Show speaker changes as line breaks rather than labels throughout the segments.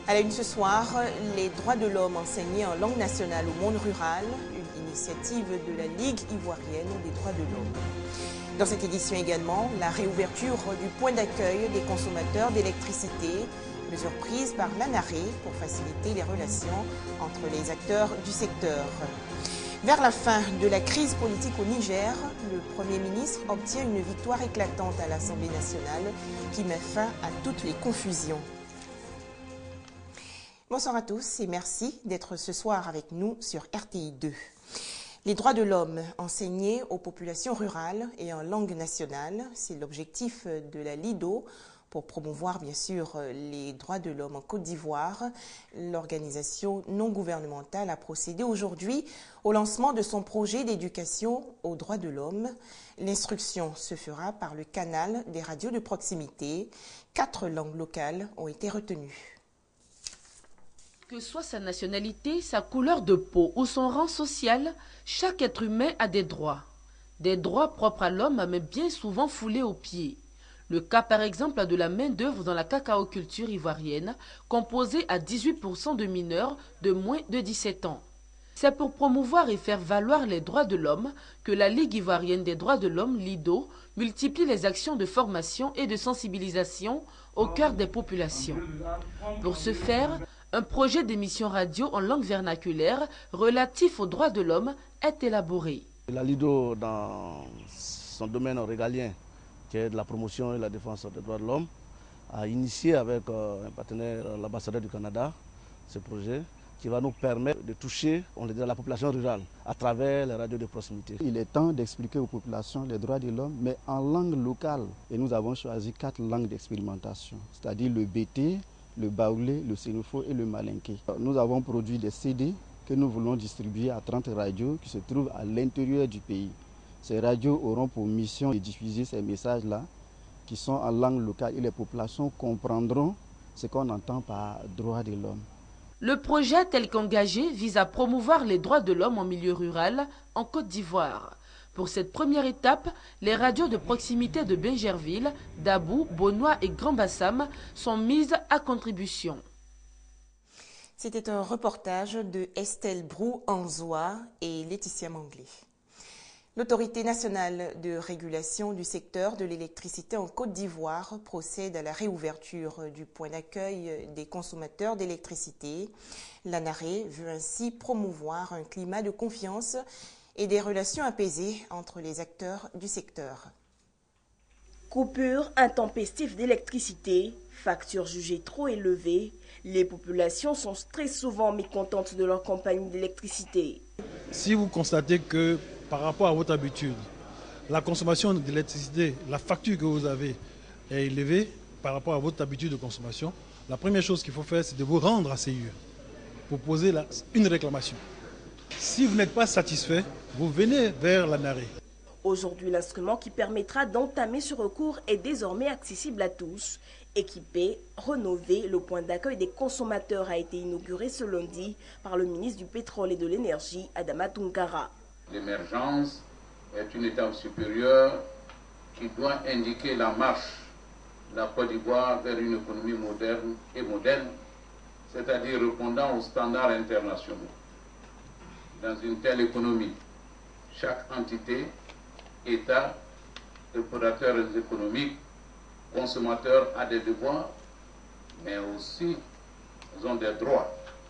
À la une ce soir, les droits de l'homme enseignés en langue nationale au monde rural, une initiative de la Ligue ivoirienne des droits de l'homme. Dans cette édition également, la réouverture du point d'accueil des consommateurs d'électricité, mesure prise par l'ANARE pour faciliter les relations entre les acteurs du secteur. Vers la fin de la crise politique au Niger, le Premier ministre obtient une victoire éclatante à l'Assemblée nationale qui met fin à toutes les confusions. Bonsoir à tous et merci d'être ce soir avec nous sur RTI 2. Les droits de l'homme enseignés aux populations rurales et en langue nationale, c'est l'objectif de la LIDO pour promouvoir bien sûr les droits de l'homme en Côte d'Ivoire. L'organisation non gouvernementale a procédé aujourd'hui au lancement de son projet d'éducation aux droits de l'homme. L'instruction se fera par le canal des radios de proximité. 4 langues locales ont été retenues.
Que soit sa nationalité, sa couleur de peau ou son rang social, chaque être humain a des droits. Des droits propres à l'homme, mais bien souvent foulés aux pieds. Le cas par exemple de la main-d'œuvre dans la cacaoculture ivoirienne, composée à 18% de mineurs de moins de 17 ans. C'est pour promouvoir et faire valoir les droits de l'homme que la Ligue ivoirienne des droits de l'homme, LIDO, multiplie les actions de formation et de sensibilisation au cœur des populations. Pour ce faire, un projet d'émission radio en langue vernaculaire relatif aux droits de l'homme est élaboré.
La LIDO, dans son domaine régalien, qui est de la promotion et la défense des droits de l'homme, a initié avec un partenaire, l'ambassadeur du Canada, ce projet qui va nous permettre de toucher, on le dit, la population rurale à travers les radios de proximité.
Il est temps d'expliquer aux populations les droits de l'homme, mais en langue locale. Et nous avons choisi 4 langues d'expérimentation, c'est-à-dire le BT, le baoulé, le sénofo et le malinké. Nous avons produit des CD que nous voulons distribuer à 30 radios qui se trouvent à l'intérieur du pays. Ces radios auront pour mission de diffuser ces messages-là qui sont en langue locale et les populations comprendront ce qu'on entend par droits de l'homme.
Le projet tel qu'engagé vise à promouvoir les droits de l'homme en milieu rural en Côte d'Ivoire. Pour cette première étape, les radios de proximité de Bingerville, Dabou, Bonois et Grand Bassam sont mises à contribution.
C'était un reportage de Estelle Brou-Anzois et Laetitia Manglé. L'Autorité nationale de régulation du secteur de l'électricité en Côte d'Ivoire procède à la réouverture du point d'accueil des consommateurs d'électricité. L'ANARE veut ainsi promouvoir un climat de confiance et des relations apaisées entre les acteurs du secteur.
Coupure intempestive d'électricité, factures jugées trop élevées, les populations sont très souvent mécontentes de leur compagnie d'électricité.
Si vous constatez que par rapport à votre habitude, la consommation d'électricité, la facture que vous avez est élevée par rapport à votre habitude de consommation, la première chose qu'il faut faire, c'est de vous rendre à CIE pour poser une réclamation. Si vous n'êtes pas satisfait, vous venez vers l'ANARE.
Aujourd'hui, l'instrument qui permettra d'entamer ce recours est désormais accessible à tous. Équipé, rénové, le point d'accueil des consommateurs a été inauguré ce lundi par le ministre du Pétrole et de l'Énergie, Adama Tounkara.
L'émergence est une étape supérieure qui doit indiquer la marche de la Côte d'Ivoire vers une économie moderne et moderne, c'est-à-dire répondant aux standards internationaux. Dans une telle économie, chaque entité, État, opérateurs économiques, consommateurs a des devoirs, mais aussi ils ont des droits.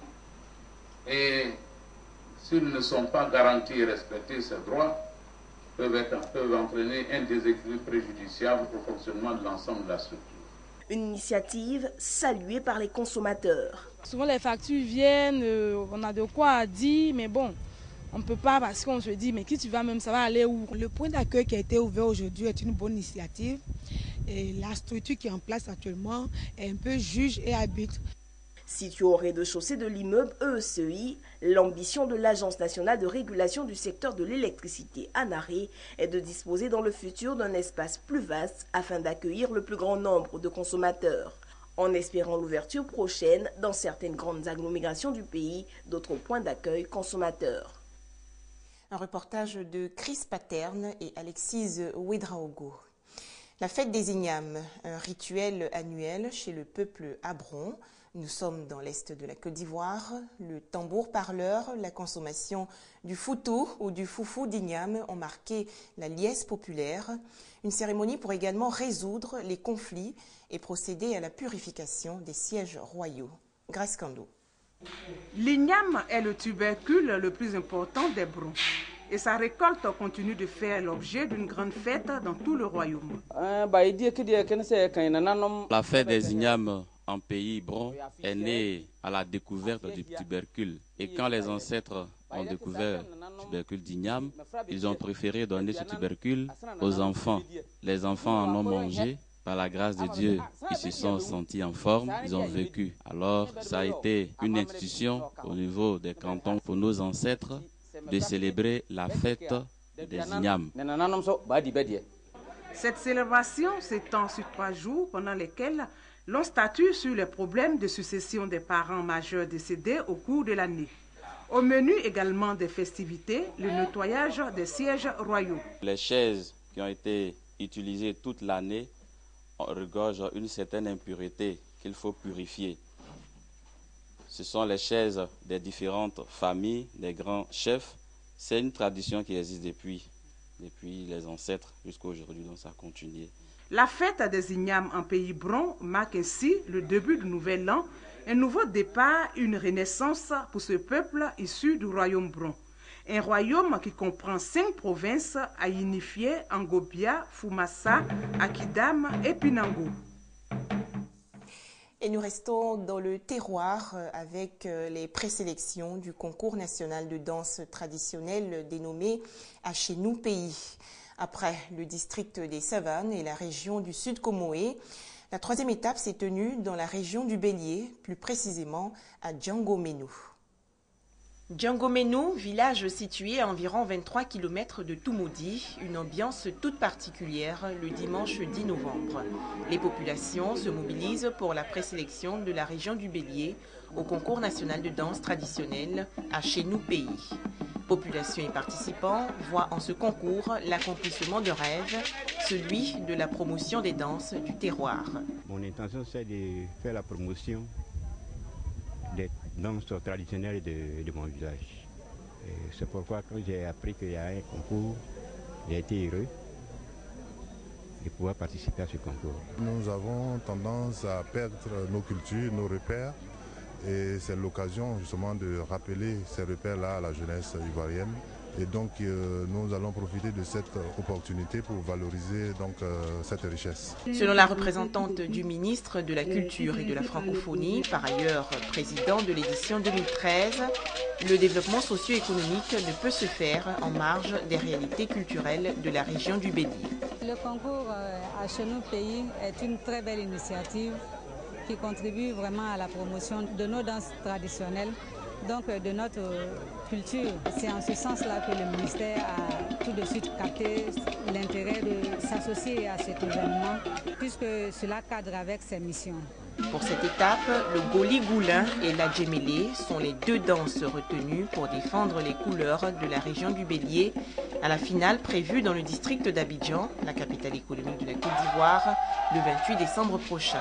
Et s'ils ne sont pas garantis et respectés, ces droits peuvent entraîner un déséquilibre préjudiciable au fonctionnement de l'ensemble de la structure.
Une initiative saluée par les consommateurs.
Souvent les factures viennent, on a de quoi dire, mais bon, on ne peut pas parce qu'on se dit, mais qui tu vas même, ça va aller où?
Le point d'accueil qui a été ouvert aujourd'hui est une bonne initiative. Et la structure qui est en place actuellement est un peu juge et arbitre.
Situé au rez-de-chaussée de l'immeuble EECI, l'ambition de l'Agence nationale de régulation du secteur de l'électricité, ANARE, est de disposer dans le futur d'un espace plus vaste afin d'accueillir le plus grand nombre de consommateurs. En espérant l'ouverture prochaine, dans certaines grandes agglomérations du pays, d'autres points d'accueil consommateurs.
Un reportage de Chris Paterne et Alexise Ouedraogo. La fête des Ignames, un rituel annuel chez le peuple Abron, Nous sommes dans l'est de la Côte d'Ivoire. Le tambour parleur, la consommation du foutou ou du foufou d'igname ont marqué la liesse populaire. Une cérémonie pour également résoudre les conflits et procéder à la purification des sièges royaux. Grace Kando.
L'igname est le tubercule le plus important des brons et sa récolte continue de faire l'objet d'une grande fête dans tout le royaume.
La fête des ignames en pays bron est née à la découverte du tubercule. Et quand les ancêtres ont découvert le tubercule d'igname, ils ont préféré donner ce tubercule aux enfants. Les enfants en ont mangé. Par la grâce de Dieu, ils se sont sentis en forme, ils ont vécu. Alors, ça a été une institution au niveau des cantons pour nos ancêtres de célébrer la fête des ignames.
Cette célébration s'étend sur 3 jours pendant lesquels l'on statue sur les problèmes de succession des parents majeurs décédés au cours de l'année. Au menu également des festivités, le nettoyage des sièges royaux.
Les chaises qui ont été utilisées toute l'année regorgent une certaine impureté qu'il faut purifier. Ce sont les chaises des différentes familles, des grands chefs. C'est une tradition qui existe depuis les ancêtres jusqu'à aujourd'hui, donc ça a continué.
La fête des ignames en pays bron marque ainsi le début du nouvel an, un nouveau départ, une renaissance pour ce peuple issu du royaume bron. Un royaume qui comprend 5 provinces à unifier: Ngobia, Fumassa, Akidam et Pinango.
Et nous restons dans le terroir avec les présélections du concours national de danse traditionnelle dénommé Achenou Pays. Après le district des Savanes et la région du Sud Comoé, la 3e étape s'est tenue dans la région du Bélier, plus précisément à Djangoménou. Djangoménou, village situé à environ 23 km de Toumoudi, une ambiance toute particulière le dimanche 10 novembre. Les populations se mobilisent pour la présélection de la région du Bélier au concours national de danse traditionnelle Achenou Pays. Population et participants voient en ce concours l'accomplissement de rêve, celui de la promotion des danses du terroir.
Mon intention, c'est de faire la promotion des danses traditionnelles de mon village. C'est pourquoi quand j'ai appris qu'il y a un concours, j'ai été heureux de pouvoir participer à ce concours.
Nous avons tendance à perdre nos cultures, nos repères. Et c'est l'occasion justement de rappeler ces repères-là à la jeunesse ivoirienne. Et donc nous allons profiter de cette opportunité pour valoriser donc, cette richesse.
Selon la représentante du ministre de la Culture et de la Francophonie, par ailleurs président de l'édition 2013, le développement socio-économique ne peut se faire en marge des réalités culturelles de la région du Bélier.
Le concours Achenou Pays est une très belle initiative qui contribue vraiment à la promotion de nos danses traditionnelles, donc de notre culture. C'est en ce sens-là que le ministère a tout de suite capté l'intérêt de s'associer à cet événement, puisque cela cadre avec ses missions.
Pour cette étape, le Goli-Goulin et la Djemélé sont les 2 danses retenues pour défendre les couleurs de la région du Bélier à la finale prévue dans le district d'Abidjan, la capitale économique de la Côte d'Ivoire, le 28 décembre prochain.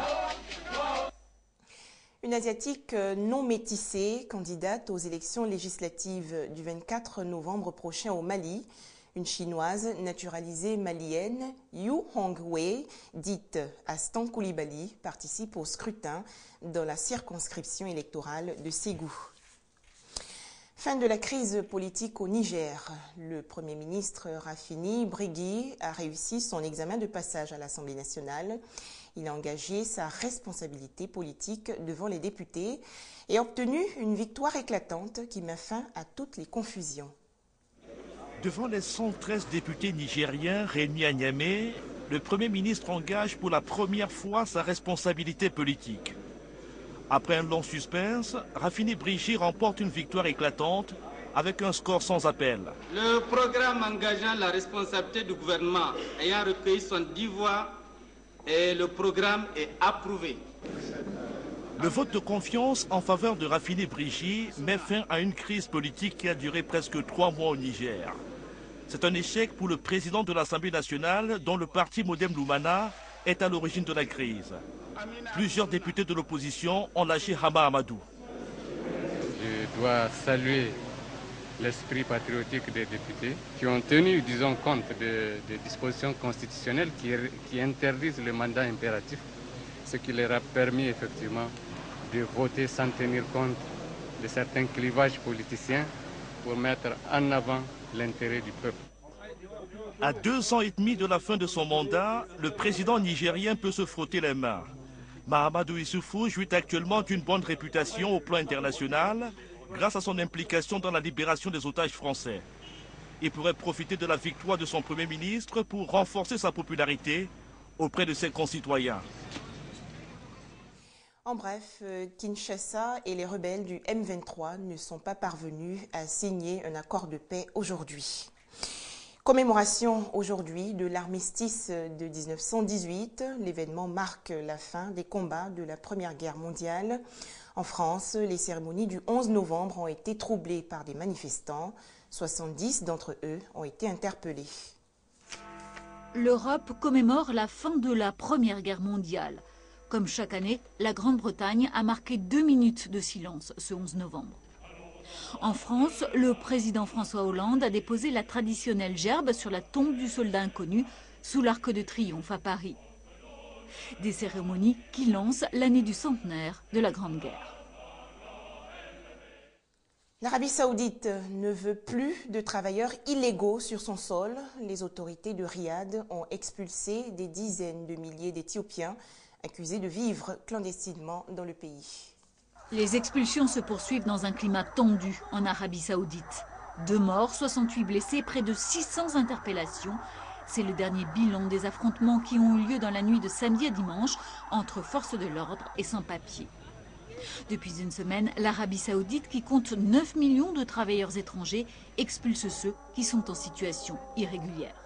Une Asiatique non métissée, candidate aux élections législatives du 24 novembre prochain au Mali. Une Chinoise naturalisée malienne, Yu Hongwei, dite Astan Koulibaly, participe au scrutin dans la circonscription électorale de Ségou. Fin de la crise politique au Niger. Le Premier ministre Rafini Brigui a réussi son examen de passage à l'Assemblée nationale. Il a engagé sa responsabilité politique devant les députés et a obtenu une victoire éclatante qui met fin à toutes les confusions.
Devant les 113 députés nigériens réunis à Niamey, le Premier ministre engage pour la première fois sa responsabilité politique. Après un long suspense, Rafini Brigui remporte une victoire éclatante avec un score sans appel.
Le programme engageant la responsabilité du gouvernement ayant recueilli 70 voix et le programme est approuvé.
Le vote de confiance en faveur de Rafini Brigui met fin à une crise politique qui a duré presque 3 mois au Niger. C'est un échec pour le président de l'Assemblée nationale dont le parti Modem Lumana est à l'origine de la crise. Plusieurs députés de l'opposition ont lâché Hama Amadou.
Je dois saluer l'esprit patriotique des députés qui ont tenu, disons, compte des dispositions constitutionnelles qui interdisent le mandat impératif, ce qui leur a permis effectivement de voter sans tenir compte de certains clivages politiciens pour mettre en avant l'intérêt du peuple.
À 2 ans et demi de la fin de son mandat, le président nigérien peut se frotter les mains. Mahamadou Issoufou jouit actuellement d'une bonne réputation au plan international grâce à son implication dans la libération des otages français. Il pourrait profiter de la victoire de son Premier ministre pour renforcer sa popularité auprès de ses concitoyens.
En bref, Kinshasa et les rebelles du M23 ne sont pas parvenus à signer un accord de paix aujourd'hui. Commémoration aujourd'hui de l'armistice de 1918. L'événement marque la fin des combats de la Première Guerre mondiale. En France, les cérémonies du 11 novembre ont été troublées par des manifestants. 70 d'entre eux ont été interpellés.
L'Europe commémore la fin de la Première Guerre mondiale. Comme chaque année, la Grande-Bretagne a marqué 2 minutes de silence ce 11 novembre. En France, le président François Hollande a déposé la traditionnelle gerbe sur la tombe du soldat inconnu sous l'Arc de Triomphe à Paris. Des cérémonies qui lancent l'année du centenaire de la Grande Guerre.
L'Arabie Saoudite ne veut plus de travailleurs illégaux sur son sol. Les autorités de Riyad ont expulsé des dizaines de milliers d'Éthiopiens accusés de vivre clandestinement dans le pays.
Les expulsions se poursuivent dans un climat tendu en Arabie Saoudite. 2 morts, 68 blessés, près de 600 interpellations. C'est le dernier bilan des affrontements qui ont eu lieu dans la nuit de samedi à dimanche entre forces de l'ordre et sans-papiers. Depuis une semaine, l'Arabie Saoudite, qui compte 9 millions de travailleurs étrangers, expulse ceux qui sont en situation irrégulière.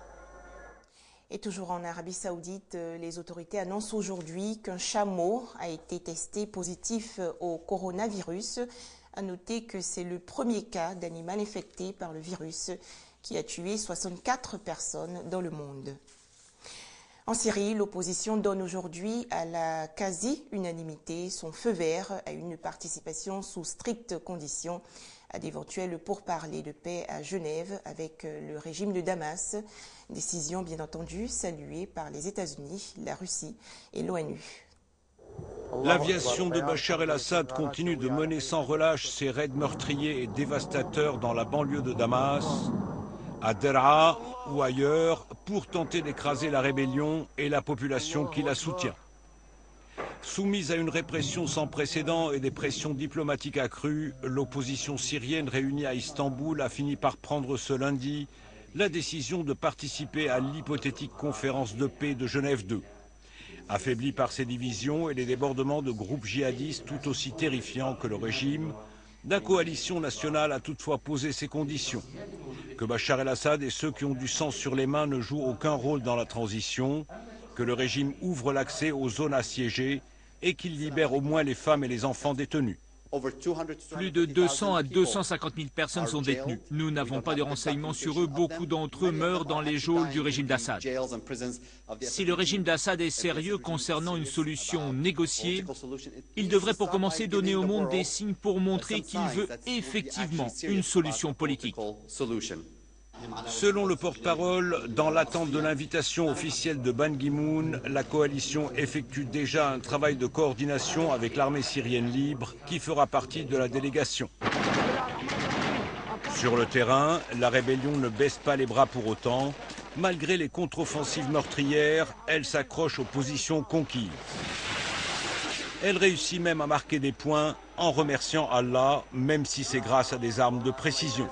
Et toujours en Arabie Saoudite, les autorités annoncent aujourd'hui qu'un chameau a été testé positif au coronavirus. À noter que c'est le premier cas d'animal infecté par le virus qui a tué 64 personnes dans le monde. En Syrie, l'opposition donne aujourd'hui à la quasi-unanimité son feu vert à une participation sous strictes conditions à d'éventuels pourparlers de paix à Genève avec le régime de Damas. Décision bien entendu saluée par les États-Unis, la Russie et l'ONU.
L'aviation de Bachar el-Assad continue de mener sans relâche ses raids meurtriers et dévastateurs dans la banlieue de Damas, à Deraa ou ailleurs, pour tenter d'écraser la rébellion et la population qui la soutient. Soumise à une répression sans précédent et des pressions diplomatiques accrues, l'opposition syrienne réunie à Istanbul a fini par prendre ce lundi la décision de participer à l'hypothétique conférence de paix de Genève 2. Affaiblie par ces divisions et les débordements de groupes djihadistes tout aussi terrifiants que le régime, la coalition nationale a toutefois posé ses conditions. Que Bachar el-Assad et ceux qui ont du sang sur les mains ne jouent aucun rôle dans la transition, que le régime ouvre l'accès aux zones assiégées et qu'il libère au moins les femmes et les enfants détenus.
Plus de 200 à 250 000 personnes sont détenues. Nous n'avons pas de renseignements sur eux. Beaucoup d'entre eux meurent dans les geôles du régime d'Assad. Si le régime d'Assad est sérieux concernant une solution négociée, il devrait pour commencer donner au monde des signes pour montrer qu'il veut effectivement une solution politique.
Selon le porte-parole, dans l'attente de l'invitation officielle de Ban Ki-moon, la coalition effectue déjà un travail de coordination avec l'armée syrienne libre qui fera partie de la délégation. Sur le terrain, la rébellion ne baisse pas les bras pour autant. Malgré les contre-offensives meurtrières, elle s'accroche aux positions conquises. Elle réussit même à marquer des points en remerciant Allah, même si c'est grâce à des armes de précision.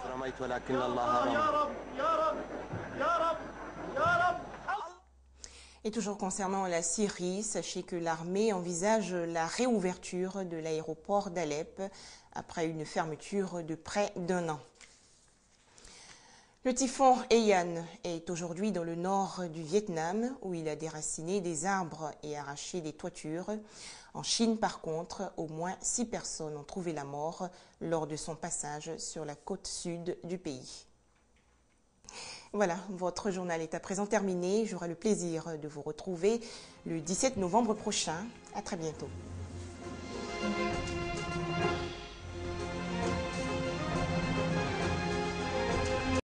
Et toujours concernant la Syrie, sachez que l'armée envisage la réouverture de l'aéroport d'Alep après une fermeture de près d'1 an. Le typhon Haiyan est aujourd'hui dans le nord du Vietnam où il a déraciné des arbres et arraché des toitures. En Chine, par contre, au moins 6 personnes ont trouvé la mort lors de son passage sur la côte sud du pays. Voilà, votre journal est à présent terminé. J'aurai le plaisir de vous retrouver le 17 novembre prochain. À très bientôt.